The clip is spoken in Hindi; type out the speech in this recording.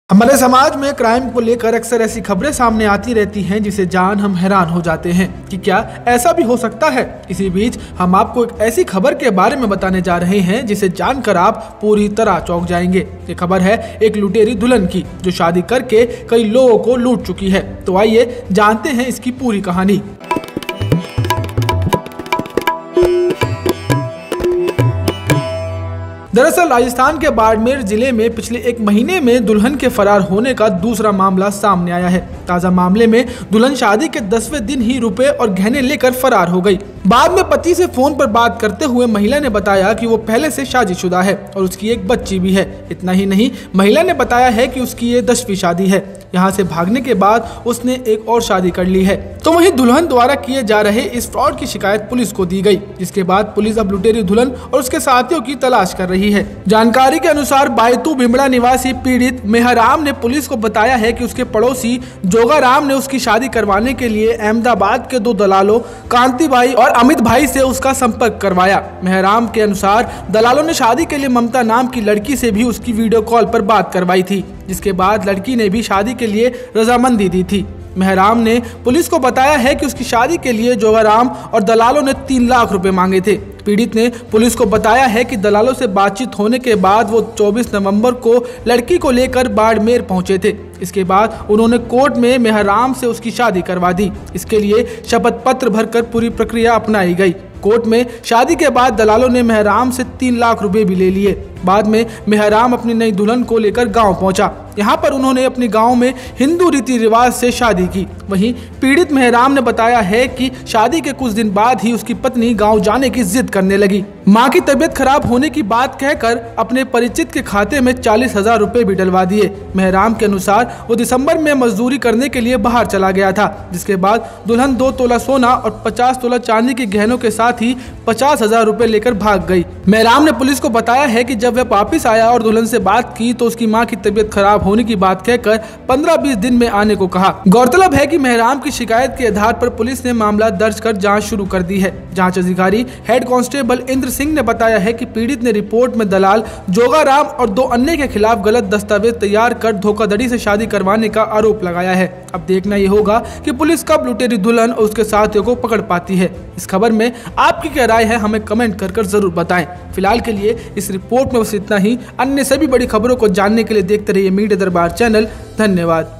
हमारे समाज में क्राइम को लेकर अक्सर ऐसी खबरें सामने आती रहती हैं जिसे जान हम हैरान हो जाते हैं कि क्या ऐसा भी हो सकता है। इसी बीच हम आपको एक ऐसी खबर के बारे में बताने जा रहे हैं जिसे जानकर आप पूरी तरह चौंक जाएंगे। ये खबर है एक लुटेरी दुल्हन की जो शादी करके कई लोगों को लूट चुकी है। तो आइए जानते हैं इसकी पूरी कहानी। दरअसल राजस्थान के बाड़मेर जिले में पिछले एक महीने में दुल्हन के फरार होने का दूसरा मामला सामने आया है। ताजा मामले में दुल्हन शादी के 10वें दिन ही रुपए और गहने लेकर फरार हो गई। बाद में पति से फोन पर बात करते हुए महिला ने बताया कि वो पहले से शादीशुदा है और उसकी एक बच्ची भी है। इतना ही नहीं, महिला ने बताया है कि उसकी ये 10वीं शादी है। यहाँ से भागने के बाद उसने एक और शादी कर ली है। तो वहीं दुल्हन द्वारा किए जा रहे इस फ्रॉड की शिकायत पुलिस को दी गई, जिसके बाद पुलिस अब लुटेरी दुल्हन और उसके साथियों की तलाश कर रही है। जानकारी के अनुसार बायतू भिमड़ा निवासी पीड़ित मेहराम ने पुलिस को बताया है कि उसके पड़ोसी जोगाराम ने उसकी शादी करवाने के लिए अहमदाबाद के 2 दलालों कांति भाई और अमित भाई से उसका संपर्क करवाया। मेहराम के अनुसार दलालों ने शादी के लिए ममता नाम की लड़की से भी उसकी वीडियो कॉल पर बात करवाई थी, जिसके बाद लड़की ने भी शादी के लिए रजामंदी दी थी। मेहराम ने पुलिस को बताया है कि उसकी शादी के लिए जोगाराम और दलालों ने 3 लाख रुपए मांगे थे। पीड़ित ने पुलिस को बताया है कि दलालों से बातचीत होने के बाद वो 24 नवंबर को लड़की को लेकर बाड़मेर पहुंचे थे। इसके बाद उन्होंने कोर्ट में मेहराम से उसकी शादी करवा दी। इसके लिए शपथ पत्र भरकर पूरी प्रक्रिया अपनाई गई। कोर्ट में शादी के बाद दलालों ने मेहराम से 3 लाख रुपए भी ले लिए। बाद में मेहराम अपनी नई दुल्हन को लेकर गांव पहुंचा। यहाँ पर उन्होंने अपने गांव में हिंदू रीति रिवाज से शादी की। वहीं पीड़ित मेहराम ने बताया है कि शादी के कुछ दिन बाद ही उसकी पत्नी गांव जाने की जिद करने लगी। मां की तबीयत खराब होने की बात कहकर अपने परिचित के खाते में 40,000 रुपए भी डलवा दिए। मेहराम के अनुसार वो दिसंबर में मजदूरी करने के लिए बाहर चला गया था, जिसके बाद दुल्हन 2 तोला सोना और 50 तोला चांदी के गहनों के साथ ही 50,000 रुपए लेकर भाग गई। मेहराम ने पुलिस को बताया है कि जब वह वापस आया और दुल्हन से बात की तो उसकी मां की तबीयत खराब होने की बात कहकर 15-20 दिन में आने को कहा। गौरतलब है कि मेहराम की शिकायत के आधार पर पुलिस ने मामला दर्ज कर जांच शुरू कर दी है। जांच अधिकारी हेड कांस्टेबल इंद्र सिंह ने बताया है कि पीड़ित ने रिपोर्ट में दलाल जोगाराम और 2 अन्य के खिलाफ गलत दस्तावेज तैयार कर धोखाधड़ी से शादी करवाने का आरोप लगाया है। अब देखना ये होगा कि पुलिस कब लुटेरी दुल्हन और उसके साथियों को पकड़ पाती है। इस खबर में आपकी क्या राय है, हमें कमेंट कर जरूर बताएं। फिलहाल के लिए इस रिपोर्ट में बस इतना ही। अन्य सभी बड़ी खबरों को जानने के लिए देखते रहिए मीडिया दरबार चैनल। धन्यवाद।